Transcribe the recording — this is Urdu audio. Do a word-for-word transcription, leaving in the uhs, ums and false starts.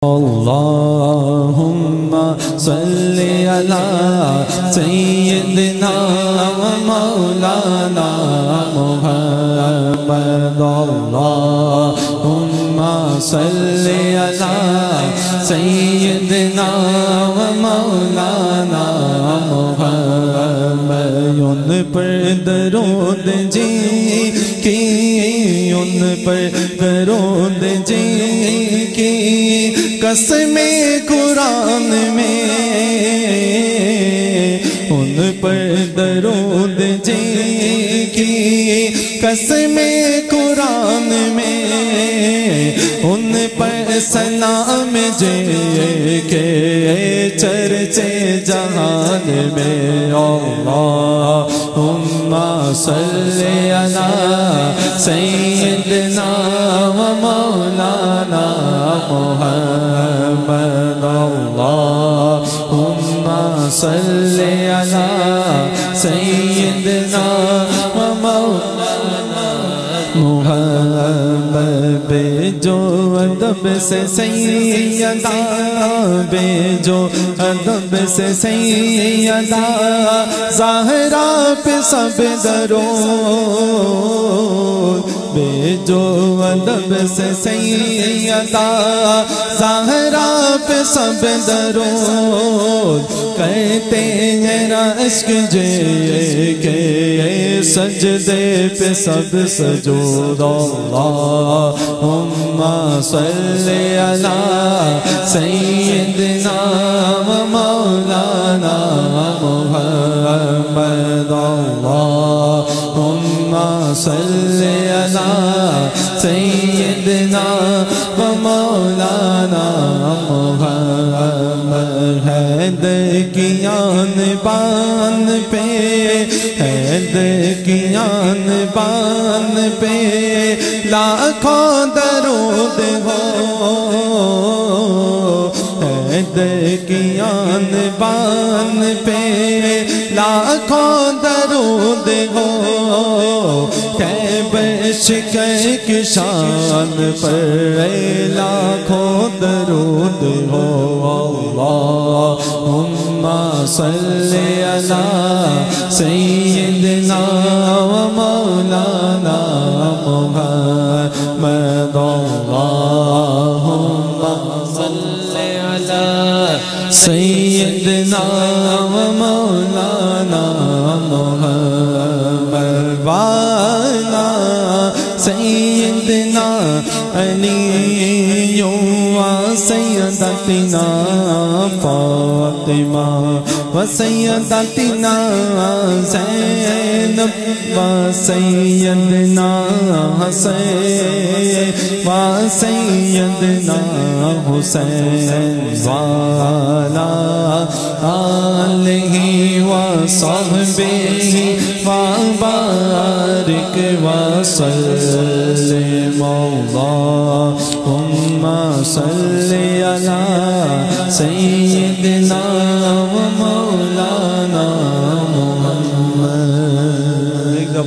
اللهم صل على سيدنا ومولانا محمد اللهم صل على سيدنا ومولانا محمد ان پر درود جی کی ان پر درود جی کی قسم قرآن میں ان پر درود جی کی قسم قرآن میں ان پر سلام جے کے چرچے جہان میں اللہم صلی علی سیدنا و مولانا محمد اللہم صلی علی سیدنا و مولانا محمد بے جو ادب سے سیدہ بے جو ادب سے سیدہ زہرا پہ سب درود بے جو ادب سے سیدہ زہرا پہ سب درود کہتے ہیں رشک جے کے سجدے پہ سب سجود اللہم صلی علی سیدنا و مولانا محمد اللہم صلی علی سیدنا و مولانا محمد حیدر کی آن بان پہ حیدر کی آن بان پہ لاکھوں درود ہو حیدر کی آن بان پہ لاکھوں درود ہو شکر کی شان پر لاکھوں درود ہو اللہم صلی علی سیدنا و مولانا محمد اللہم صلی علی سیدنا و مولانا محمد وانا سیدنا علی و سیدتنا فاطمہ و سیدتنا زینب و سیدنا حسین و سیدنا حسین والا آلہ و صحبہ و بارک وسلم اللہم صلی علی سیدنا